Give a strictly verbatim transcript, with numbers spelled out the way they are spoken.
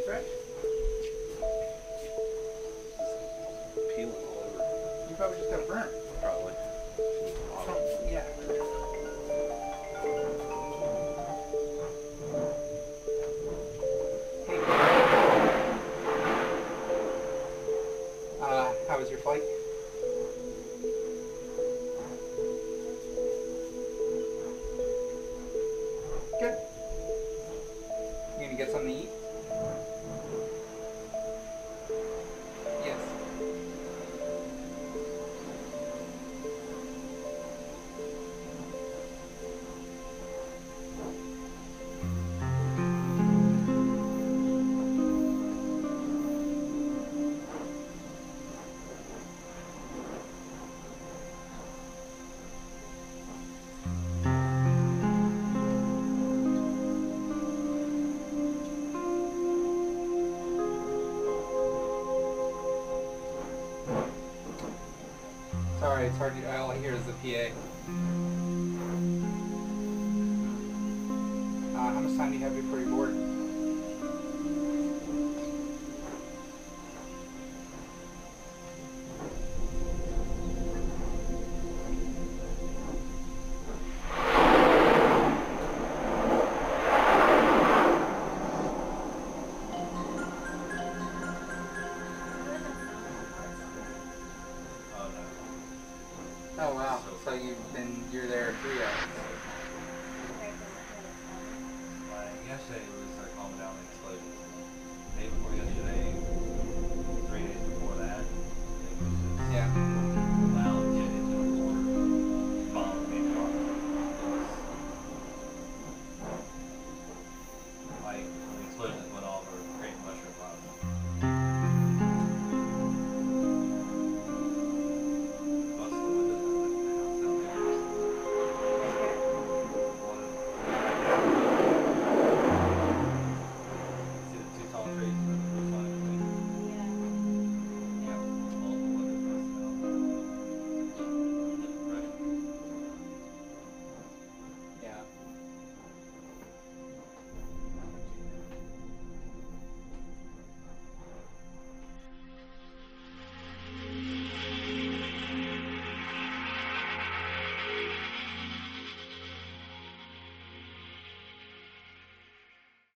fresh? Peeling all over. You probably just got burnt. Probably. From, yeah. Hey. Uh, how was your flight? Good. You gonna get something to eat? Yes. Sorry, it's hard to, all I hear is the P A. Uh, how much time do you have before you board? Oh wow, so you've been, you're there three hours. Like yesterday it was like calming down the explosion. The day before yesterday